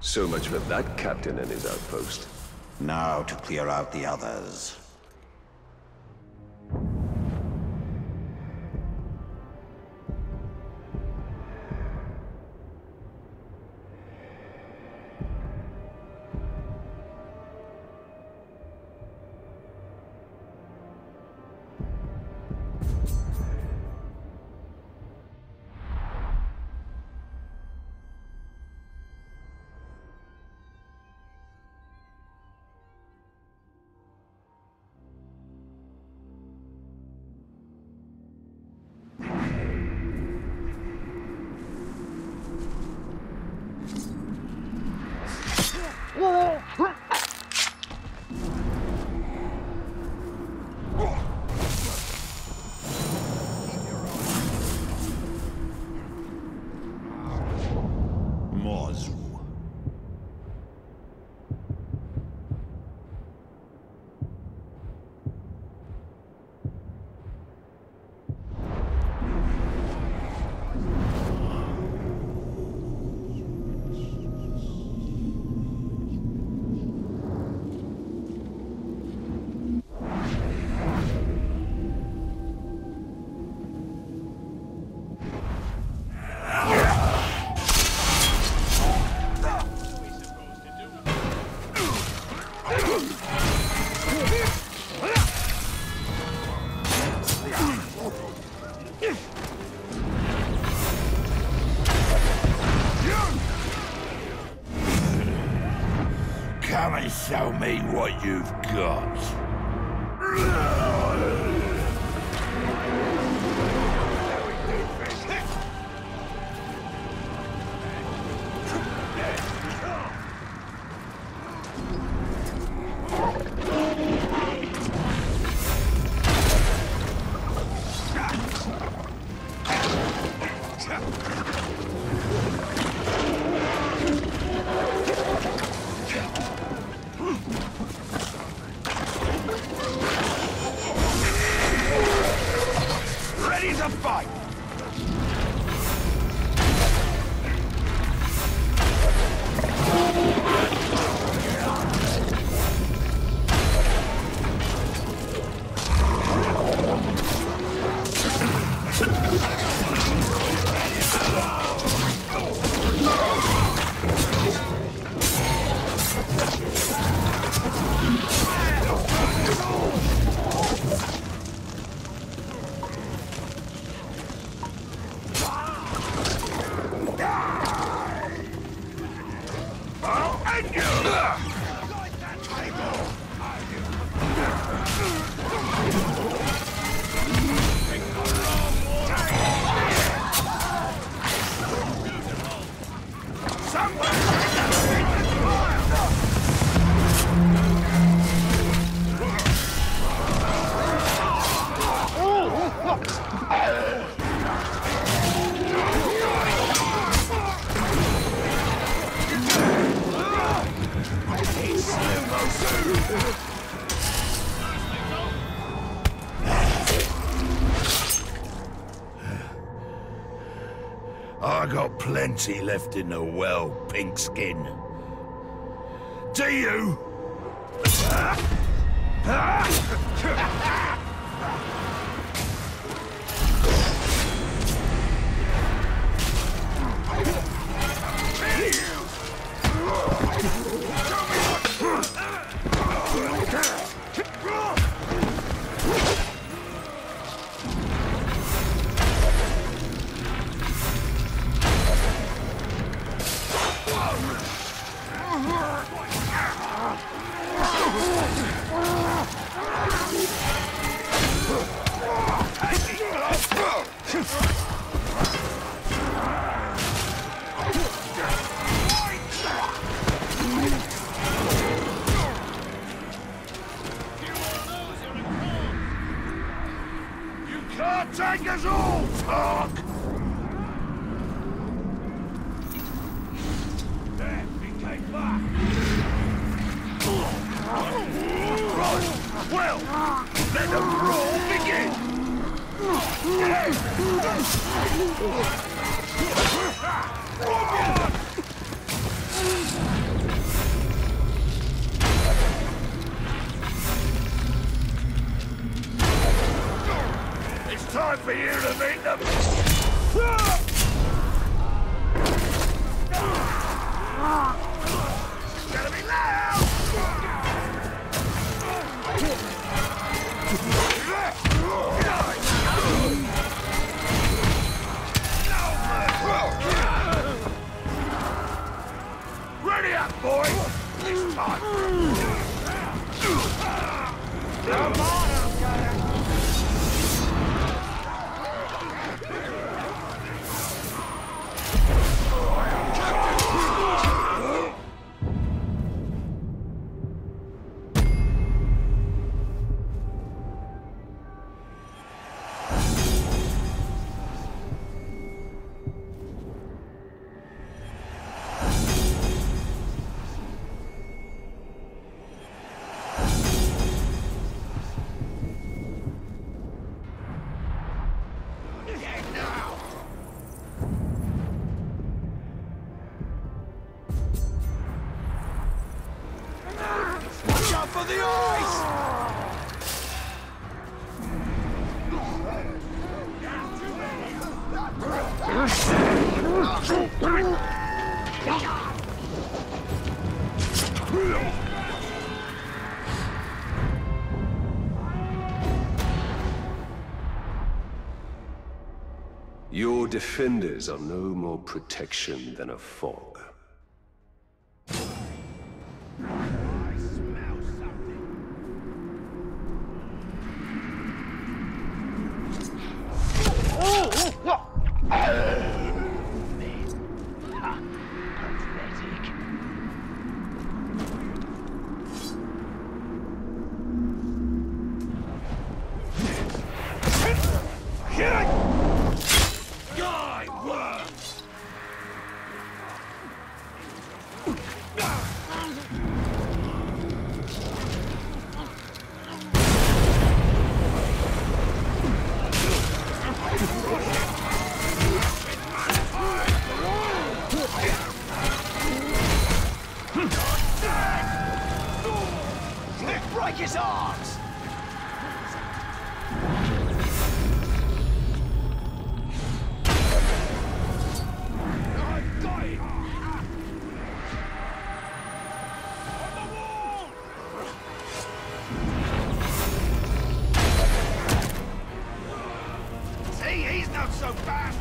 So much for that captain and his outpost. Now to clear out the others. Come and show me what you've got. Ready to fight! I got plenty left in the well, pink skin. Do you? Can't take us all, Tark! There, we came back! Right, well, let the brawl begin! It's time for you to meet them. Gotta be loud. Ready up, boy. It's time. Come on. For the ice! Your defenders are no more protection than a fog. Break his arms! I've got it! On the wall! See, he's not so bad!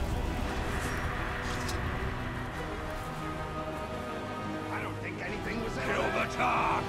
I don't think anything was there. Kill the Tark!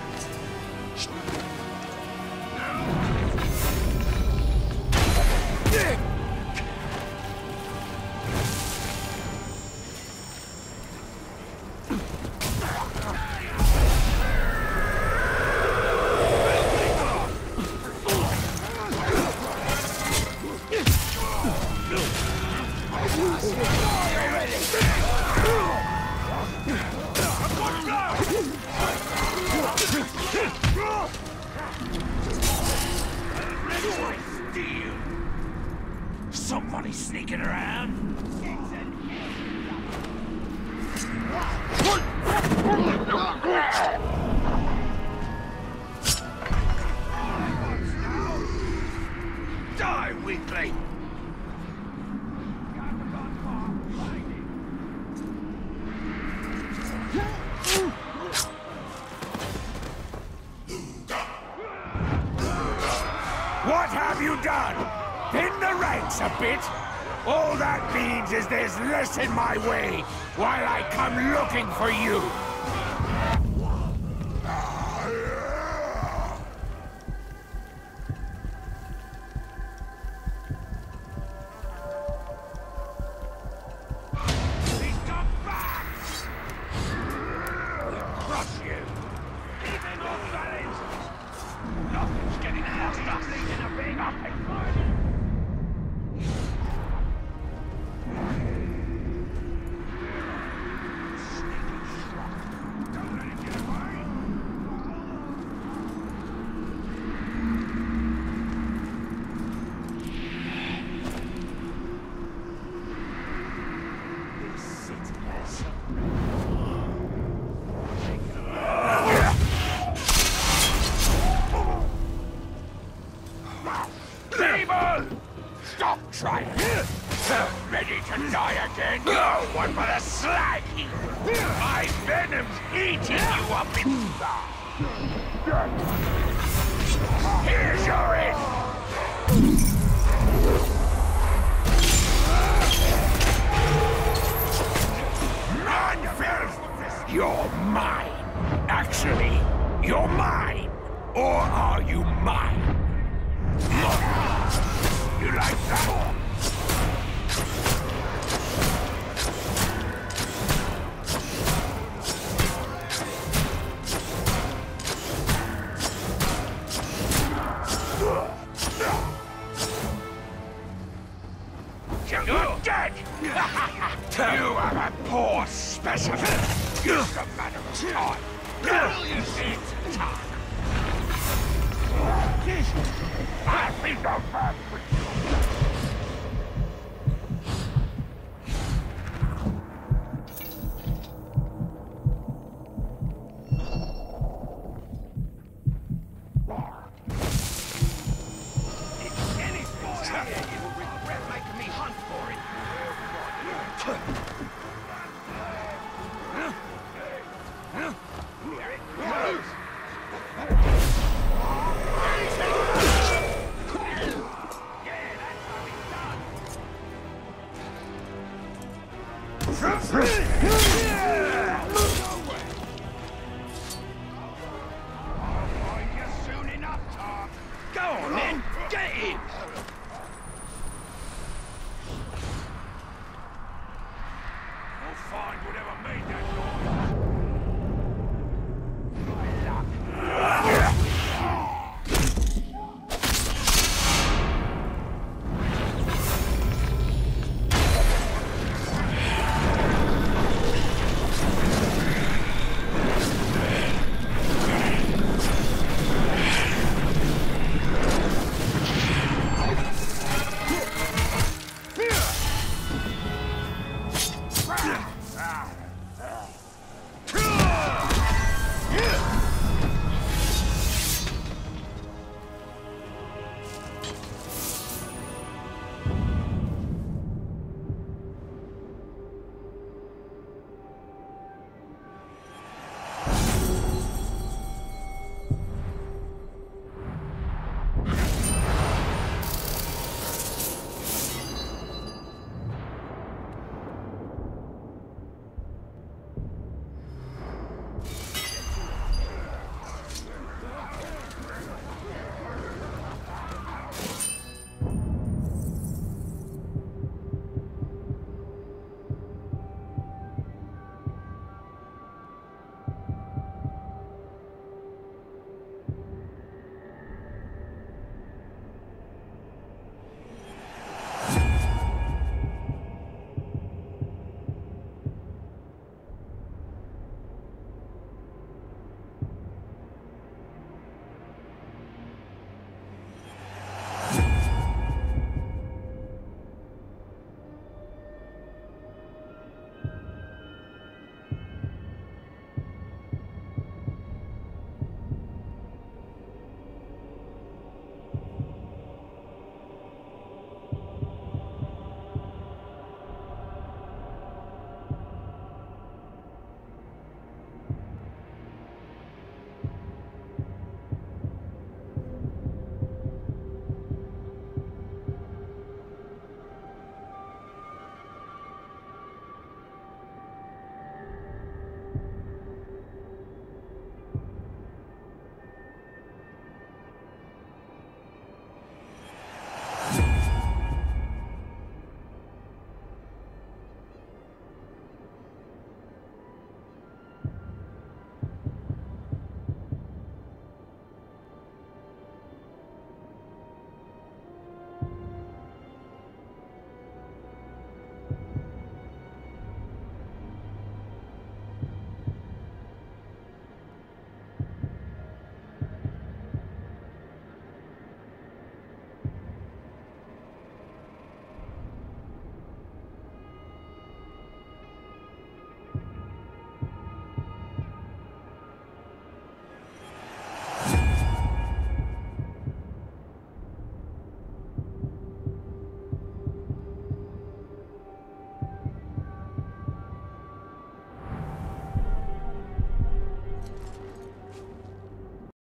Somebody sneaking around? Die, weakling! What have you done? Pin the ranks a bit? All that means is there's less in my way while I come looking for you. He's come back! Crush you! Keep him off balance! Nothing's getting past us in a big upping. Sneaky shrub. Ready to die again? No one but a slag! My venom's eating you up inside! Here's your end! Manfred! You're mine! Actually, you're mine! Or are you mine? You like that? You're dead! You are a poor specimen! Just a matter of time! It's time! I'll be no bad for you! Find whatever made that